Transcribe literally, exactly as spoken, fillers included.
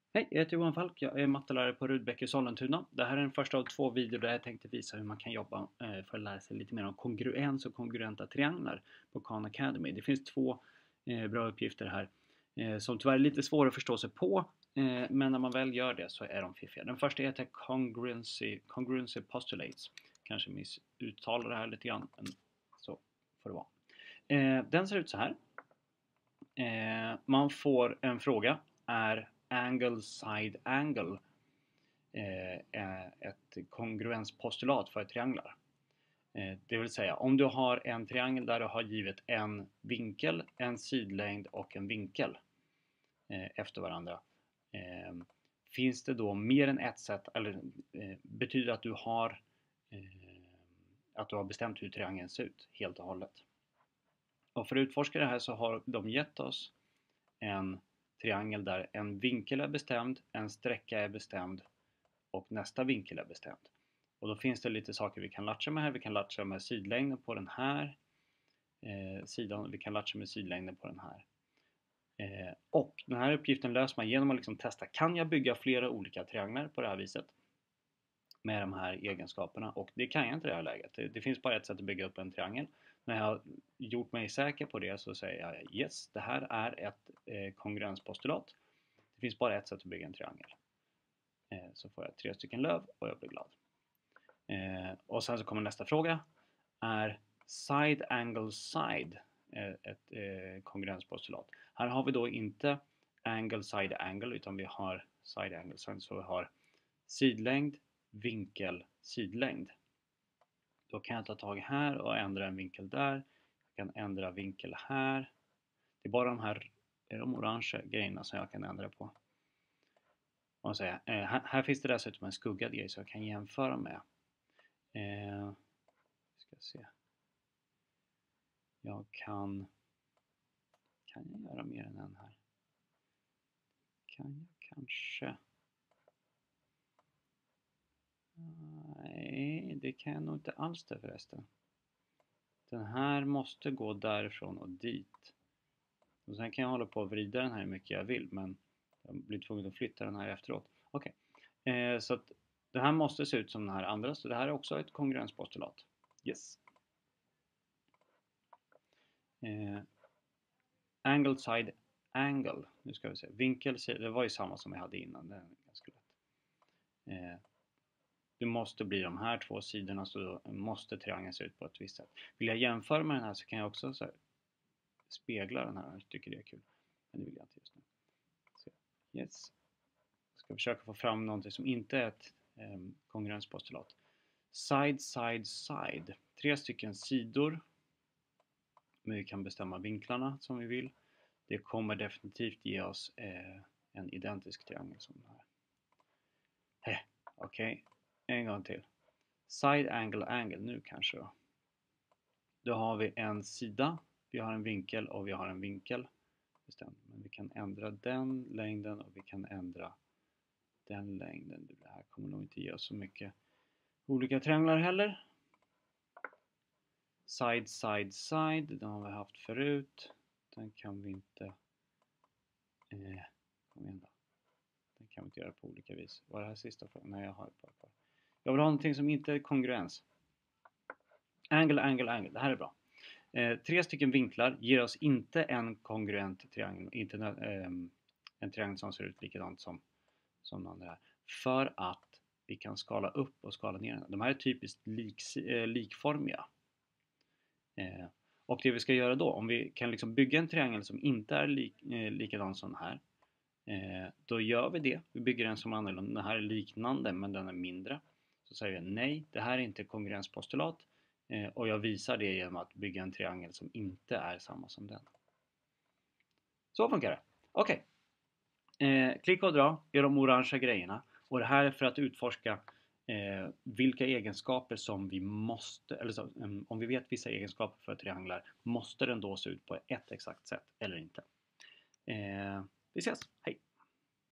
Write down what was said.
Hej, jag heter Johan Falk. Jag är mattelärare på Rudbeck i Sollentuna. Det här är den första av två videor där jag tänkte visa hur man kan jobba eh, för att lära sig lite mer om kongruens och kongruenta trianglar på Khan Academy. Det finns två eh, bra uppgifter här eh, som tyvärr är lite svåra att förstå sig på, eh, men när man väl gör det så är de fiffiga. Den första heter Congruency, Congruency Postulates. Kanske missuttalar det här lite grann, men så får det vara. Eh, den ser ut så här. Eh, man får en fråga. Är angle side angle eh, ett kongruenspostulat för trianglar? Eh, det vill säga, om du har en triangel där du har givet en vinkel, en sidlängd och en vinkel eh, efter varandra. Eh, finns det då mer än ett sätt, eller eh, betyder att du har eh, att du har bestämt hur triangeln ser ut helt och hållet? Och för att utforska det här så har de gett oss en triangel där en vinkel är bestämd, en sträcka är bestämd och nästa vinkel är bestämd. Och då finns det lite saker vi kan latcha med här. Vi kan latcha med sidlängden på den här eh, sidan. Vi kan latcha med sidlängden på den här. Eh, och den här uppgiften löser man genom att liksom testa. Kan jag bygga flera olika trianglar på det här viset? Med de här egenskaperna. Och det kan jag inte i det här läget. Det, det finns bara ett sätt att bygga upp en triangel. När jag har gjort mig säker på det så säger jag yes, det här är ett eh, kongruenspostulat. Det finns bara ett sätt att bygga en triangel. Eh, så får jag tre stycken löv och jag blir glad. Eh, och sen så kommer nästa fråga. Är side angle side eh, ett eh, kongruenspostulat? Här har vi då inte angle side angle utan vi har side angle side. Så vi har sidlängd, vinkel, sidlängd. Då kan jag ta tag här och ändra en vinkel där. Jag kan ändra vinkel här. Det är bara de här de orange grejerna som jag kan ändra på. Och säga, eh, här, här finns det dessutom en skuggad grej som jag kan jämföra med. Eh, ska se. Jag kan... Kan jag göra mer än en här? Kan jag kanske... Nej, det kan jag nog inte alls det förresten. Den här måste gå därifrån och dit. Och sen kan jag hålla på och vrida den här hur mycket jag vill, men jag blir tvungen att flytta den här efteråt. Okej, okay. eh, så att det här måste se ut som den här andra, så det här är också ett kongruenspostulat. Yes. Eh, angle side angle. Nu ska vi se. Vinkel, det var ju samma som jag hade innan. Det är ganska lätt. Eh, det måste bli de här två sidorna, så då måste triangeln se ut på ett visst sätt. Vill jag jämföra med den här så kan jag också så här, spegla den här. Jag tycker det är kul. Men det vill jag inte just nu. Så, yes. Jag ska försöka få fram någonting som inte är ett eh, kongruenspostulat. Side, side, side. Tre stycken sidor. Men vi kan bestämma vinklarna som vi vill. Det kommer definitivt ge oss eh, en identisk triangel som den här. Hey, okej, okay. En gång till. Side angle angle nu kanske då. Då har vi en sida, vi har en vinkel och vi har en vinkel. Bestämt. Men vi kan ändra den längden och vi kan ändra den längden. Det här kommer nog inte ge oss så mycket olika trianglar heller. Side, side, side. Den har vi haft förut. Den kan vi inte... Eh, kom igen då. Den kan vi inte göra på olika vis. Vad är det här sista frågan? Nej, jag har ett par kvar. Jag vill ha någonting som inte är kongruens. Angle, angle, angle. Det här är bra. Eh, tre stycken vinklar ger oss inte en kongruent triangel. Inte eh, en triangel som ser ut likadant som, som den andra här. För att vi kan skala upp och skala ner den. De här är typiskt lik, eh, likformiga. Eh, och det vi ska göra då, om vi kan liksom bygga en triangel som inte är lik, eh, likadan som den här. Eh, då gör vi det. Vi bygger en som annorlunda. Den här är liknande men den är mindre. Så säger vi nej, det här är inte kongruenspostulat. Eh, och jag visar det genom att bygga en triangel som inte är samma som den. Så funkar det. Okej. Okay. Eh, klicka och dra är de orangea grejerna. Och det här är för att utforska eh, vilka egenskaper som vi måste, eller så, um, om vi vet vissa egenskaper för trianglar, måste den då se ut på ett exakt sätt eller inte. Eh, vi ses, hej!